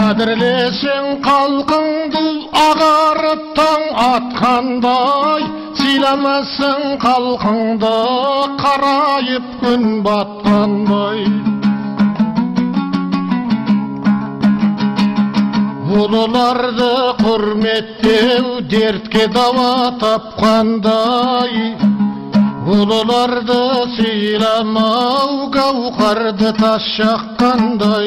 Қадірлесең қалқыңды ағарып таң атқандай, сыйламасың қалқыңды қарайып күн батқандай. Ұлыларды құрметтеу дертке дауа тапқандай, ұлыларды сыйламау гауһарды тас жаққандай.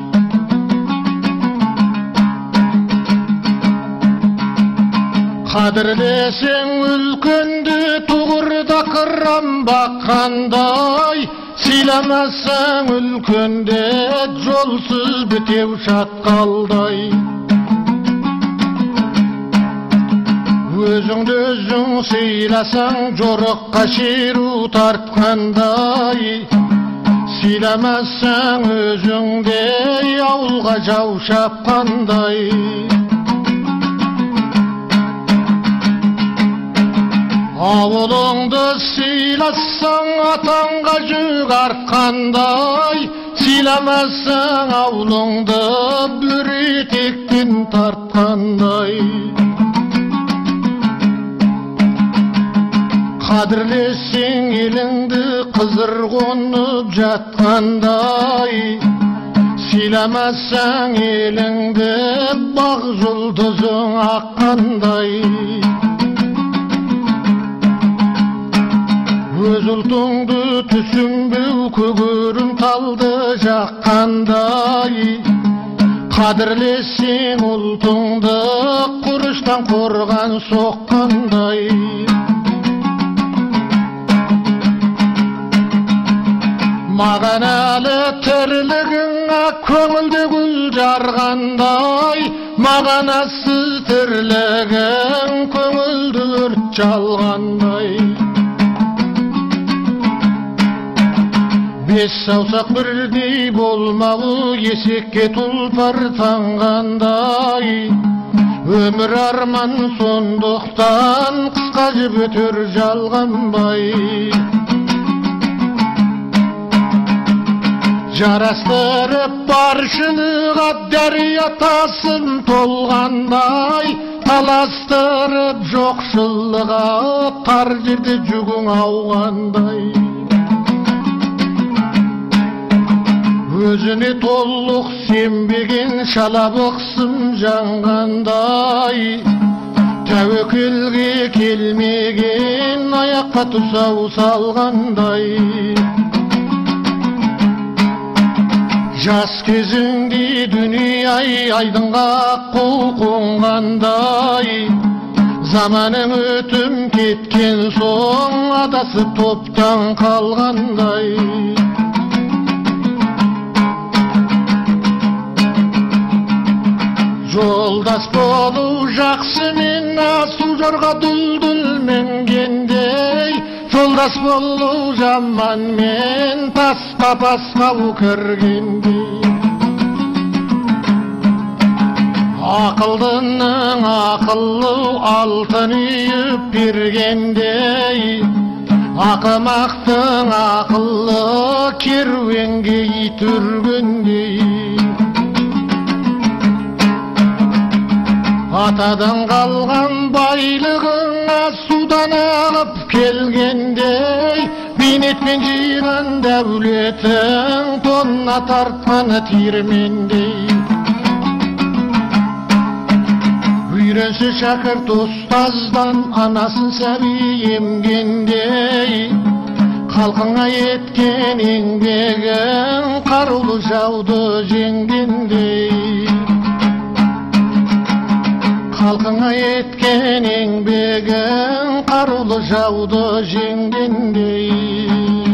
Қадірлесең үлкенді тұғырда қырам баққандай, сыйламасаң үлкенде жолсыз бітеу шатқалдай. Өзіңді өзің сыйласаң жорыққа шеру тартқандай, сыйламасаң өзіңде ауылға жау шапқандай. Ауылыңды сыйласаң атаңға жүк артқандай, сыйламасаң ауылыңды бір етектен тартқандай. Қадірлесең еліңді қызыр қонып жатқандай, сыйламасаң еліңді бақ жұлдызың аққандай. Өз ұлтыңды түсінбеу көгерім талды жаққандай, қадірлесең ұлтыңды құрыштан қорған соққандай. Маған әлі тірлігіңа көңілде гүл жарғандай, маған әлсіз тірлігің көңілді өрт жалғандай. Бес саусақ бірдей болмауы есекке тұлпар таңғандай, өмір арман сондықтан қысқа жібітер жалғанбай. Жарастырып баршылыға дария тасын толғандай, таластырып жоқшылыға тар жерде жүгің ауғандай. Өзіне толық сенбеген шалабықсым жанғандай, тәуекелге келмеген аяққа тұсау салғандай. Жас кезіңде дүние айдынға қол қонғандай, заманың өтім кеткен соң адасып топтан қалғандай. Жолдас болу жақсы мен асу жорға дүлдүл мінгендей, жолдас болу жаман мен тасқа басқа кіргендей. Ақылдының ақылы алтын үйіп бергендей, ақымақтың ақылы керуенге ит үргендей. Атадан қалған байлығыңа судан ағып келгендей, бейнетпен жиған дәулетің тонна тартқаны тиірмендей. Үйренші шәкірт ұстаздан анасын сәби емгендей, халқыңа еткен еңбегің қарулы жауды жеңгендей. Халқыңа еткен еңбегің қарулы жауды жеңгендей.